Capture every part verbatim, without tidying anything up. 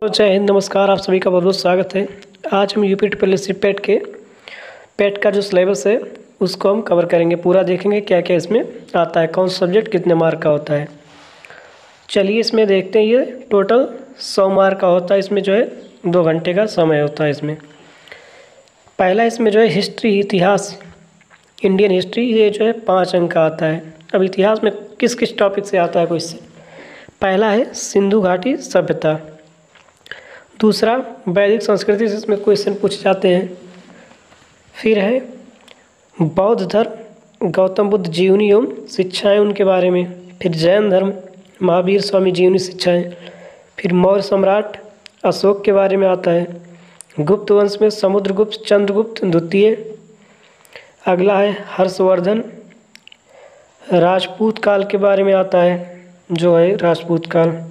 तो जय हिंद, नमस्कार। आप सभी का बहुत बहुत स्वागत है। आज हम UP triple S C PET के पेट का जो सिलेबस है उसको हम कवर करेंगे, पूरा देखेंगे क्या क्या इसमें आता है, कौन सा सब्जेक्ट कितने मार्क का होता है। चलिए इसमें देखते हैं। ये टोटल सौ मार्क का होता है। इसमें जो है दो घंटे का समय होता है। इसमें पहला इसमें जो है हिस्ट्री, इतिहास, इंडियन हिस्ट्री, ये जो है पाँच अंक का आता है। अब इतिहास में किस किस टॉपिक से आता है क्वेश्चन। पहला है सिंधु घाटी सभ्यता। दूसरा वैदिक संस्कृति से इसमें क्वेश्चन पूछे जाते हैं। फिर है बौद्ध धर्म, गौतम बुद्ध जीवनी एवं शिक्षाएं उनके बारे में। फिर जैन धर्म, महावीर स्वामी जीवनी शिक्षाएं। फिर मौर्य सम्राट अशोक के बारे में आता है। गुप्त वंश में समुद्रगुप्त, चंद्रगुप्त द्वितीय। अगला है हर्षवर्धन, राजपूत काल के बारे में आता है, जो है राजपूत काल।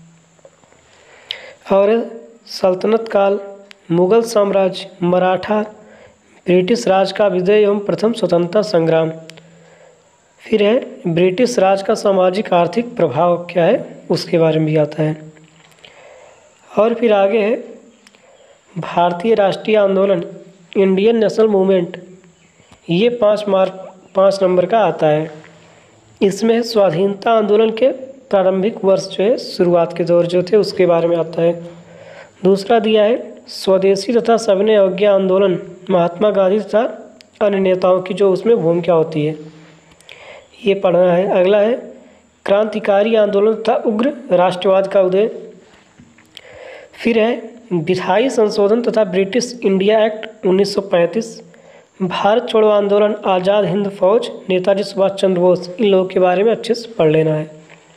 और सल्तनत काल, मुगल साम्राज्य, मराठा, ब्रिटिश राज का विजय एवं प्रथम स्वतंत्रता संग्राम। फिर है ब्रिटिश राज का सामाजिक आर्थिक प्रभाव क्या है उसके बारे में भी आता है। और फिर आगे है भारतीय राष्ट्रीय आंदोलन, इंडियन नेशनल मूवमेंट। ये पाँच मार्क पाँच नंबर का आता है। इसमें स्वाधीनता आंदोलन के प्रारंभिक वर्ष जो है, शुरुआत के दौर जो थे उसके बारे में आता है। दूसरा दिया है स्वदेशी तथा सविनय अवज्ञा आंदोलन, महात्मा गांधी तथा अन्य नेताओं की जो उसमें भूमिका होती है, ये पढ़ना है। अगला है क्रांतिकारी आंदोलन तथा उग्र राष्ट्रवाद का उदय। फिर है विधायी संशोधन तथा ब्रिटिश इंडिया एक्ट उन्नीस सौ पैंतीस, भारत छोड़ो आंदोलन, आज़ाद हिंद फौज, नेताजी सुभाष चंद्र बोस। इन लोगों के बारे में अच्छे से पढ़ लेना है।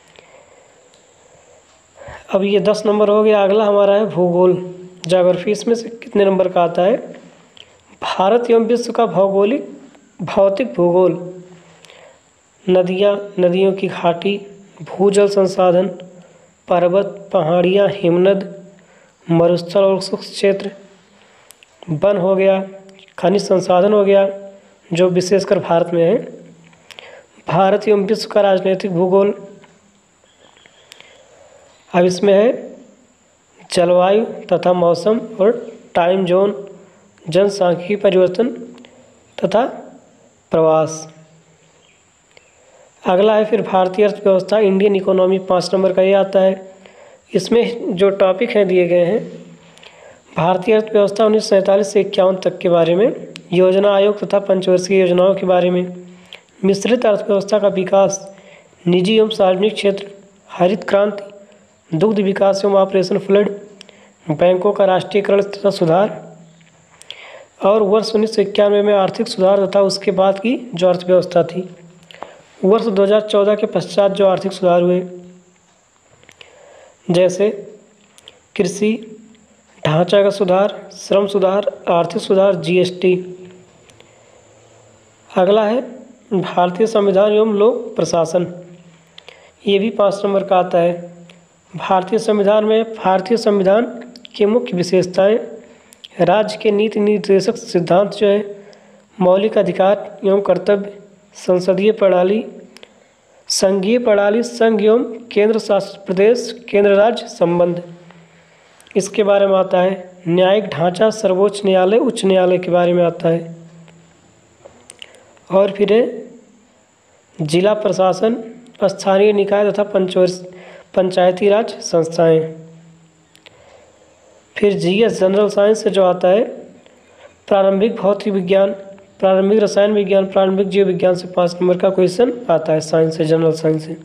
अब ये दस नंबर हो गया। अगला हमारा है भूगोल, ज्योग्राफी। इसमें से कितने नंबर का आता है। भारत एवं विश्व का भौगोलिक भौतिक भूगोल, नदियाँ, नदियों की घाटी, भूजल संसाधन, पर्वत, पहाड़ियाँ, हिमनद, मरुस्थल और शुष्क क्षेत्र, वन हो गया, खनिज संसाधन हो गया जो विशेषकर भारत में है। भारत एवं विश्व का राजनीतिक भूगोल। अब इसमें है जलवायु तथा मौसम और टाइम जोन, जनसांख्यिकी परिवर्तन तथा प्रवास। अगला है फिर भारतीय अर्थव्यवस्था, इंडियन इकोनॉमी, पाँच नंबर का ये आता है। इसमें जो टॉपिक हैं दिए गए हैं, भारतीय अर्थव्यवस्था उन्नीस सौ सैंतालीस से इक्यावन तक के बारे में, योजना आयोग तथा पंचवर्षीय योजनाओं के बारे में, मिश्रित अर्थव्यवस्था का विकास, निजी एवं सार्वजनिक क्षेत्र, हरित क्रांति, दुग्ध विकास एवं ऑपरेशन फ्लड, बैंकों का राष्ट्रीयकरण तथा सुधार, और वर्ष उन्नीस सौ इक्यानवे में आर्थिक सुधार तथा उसके बाद की जो अर्थव्यवस्था थी। वर्ष दो हज़ार चौदह के पश्चात जो आर्थिक सुधार हुए, जैसे कृषि ढांचागत सुधार, श्रम सुधार, आर्थिक सुधार, जीएसटी। अगला है भारतीय संविधान एवं लोक प्रशासन। ये भी पाँच नंबर का आता है। भारतीय संविधान में भारतीय संविधान की मुख्य विशेषताएं, राज्य के नीति निर्देशक सिद्धांत जो है, मौलिक अधिकार एवं कर्तव्य, संसदीय प्रणाली, संघीय प्रणाली, संघ एवं केंद्र शासित प्रदेश, केंद्र राज्य संबंध, इसके बारे में आता है। न्यायिक ढांचा, सर्वोच्च न्यायालय, उच्च न्यायालय के बारे में आता है। और फिर है जिला प्रशासन, स्थानीय निकाय तथा पंचवर्ष पंचायती राज संस्थाएं। फिर जीएस जनरल साइंस से जो आता है, प्रारंभिक भौतिक विज्ञान, प्रारंभिक रसायन विज्ञान, प्रारंभिक जीव विज्ञान से पाँच नंबर का क्वेश्चन आता है साइंस से, जनरल साइंस से।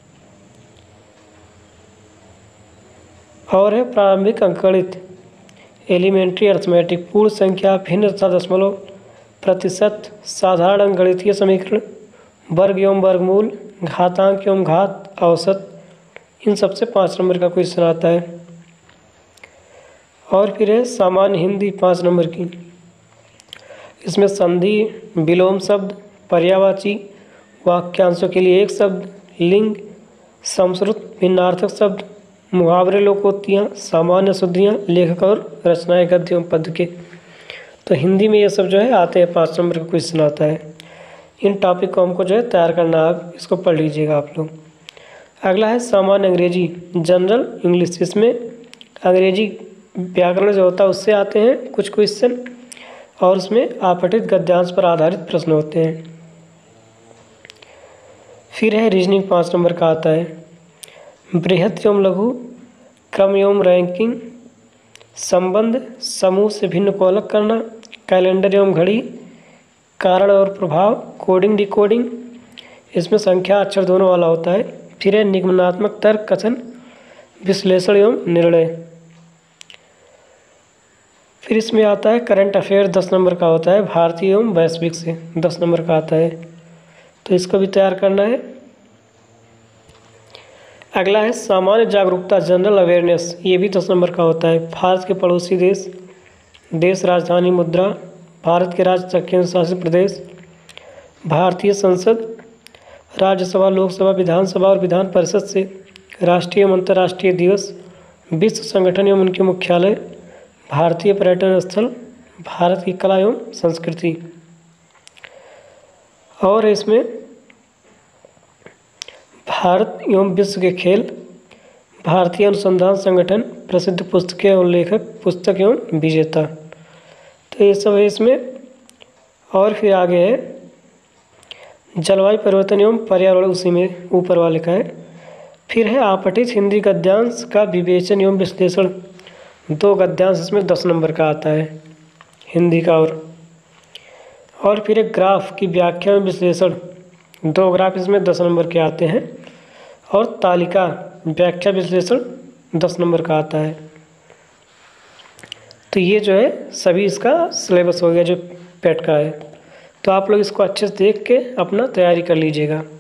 और है प्रारंभिक अंकगणित, एलिमेंट्री अर्थमेटिक, पूर्ण संख्या, भिन्न तथा दशमलव, प्रतिशत, साधारण अंकगणितीय समीकरण, वर्ग एवं वर्गमूल, घातांक एवं घात, औसत, इन सबसे पाँच नंबर का क्वेश्चन आता है। और फिर है सामान्य हिंदी, पाँच नंबर की। इसमें संधि, विलोम शब्द, पर्यायवाची, वाक्यांशों के लिए एक शब्द, लिंग, संस्कृत, भिन्नार्थक शब्द, मुहावरे, लोकोक्तियाँ, सामान्य शुद्धियाँ, लेखक और रचनाएं गद्य एवं पद्य के। तो हिंदी में ये सब जो है आते हैं, पाँच नंबर का क्वेश्चन आता है। इन टॉपिक को हमको जो है तैयार करना है, आप इसको पढ़ लीजिएगा आप लोग। अगला है सामान्य अंग्रेजी, जनरल इंग्लिश। इसमें अंग्रेजी व्याकरण जो होता है उससे आते हैं कुछ क्वेश्चन, और उसमें आपठित गद्यांश पर आधारित प्रश्न होते हैं। फिर है रीजनिंग, पाँच नंबर का आता है। बृहत एवं लघु, क्रम एवं रैंकिंग, संबंध, समूह से भिन्न को अलग करना, कैलेंडर एवं घड़ी, कारण और प्रभाव, कोडिंग डिकोडिंग, इसमें संख्या अक्षर दोनों वाला होता है। फिर है निगमनात्मक तर्क, कथन, विश्लेषण एवं निर्णय। फिर इसमें आता है करंट अफेयर, दस नंबर का होता है। भारतीय एवं वैश्विक से दस नंबर का आता है, तो इसको भी तैयार करना है। अगला है सामान्य जागरूकता, जनरल अवेयरनेस, ये भी दस नंबर का होता है। भारत के पड़ोसी देश, देश राजधानी, मुद्रा, भारत के राज्य केंद्र शासित प्रदेश, भारतीय संसद, राज्यसभा, लोकसभा, विधानसभा और विधान परिषद से, राष्ट्रीय एवं अंतर्राष्ट्रीय दिवस, विश्व संगठन एवं उनके मुख्यालय, भारतीय पर्यटन स्थल, भारत की कला एवं संस्कृति। और इसमें भारत एवं विश्व के खेल, भारतीय अनुसंधान संगठन, प्रसिद्ध पुस्तकें और लेखक, पुस्तक एवं विजेता, तो ये सब है इसमें। और फिर आगे है जलवायु परिवर्तन एवं पर्यावरण, उसी में ऊपर वाले का है। फिर है आपठित हिंदी गद्यांश का विवेचन एवं विश्लेषण, दो गद्यांश इसमें दस नंबर का आता है हिंदी का। और और फिर एक ग्राफ की व्याख्या एवं विश्लेषण, दो ग्राफ इसमें दस नंबर के आते हैं। और तालिका व्याख्या विश्लेषण दस नंबर का आता है। तो ये जो है सभी इसका सिलेबस हो गया जो पेट का है। तो आप लोग इसको अच्छे से देख के अपना तैयारी कर लीजिएगा।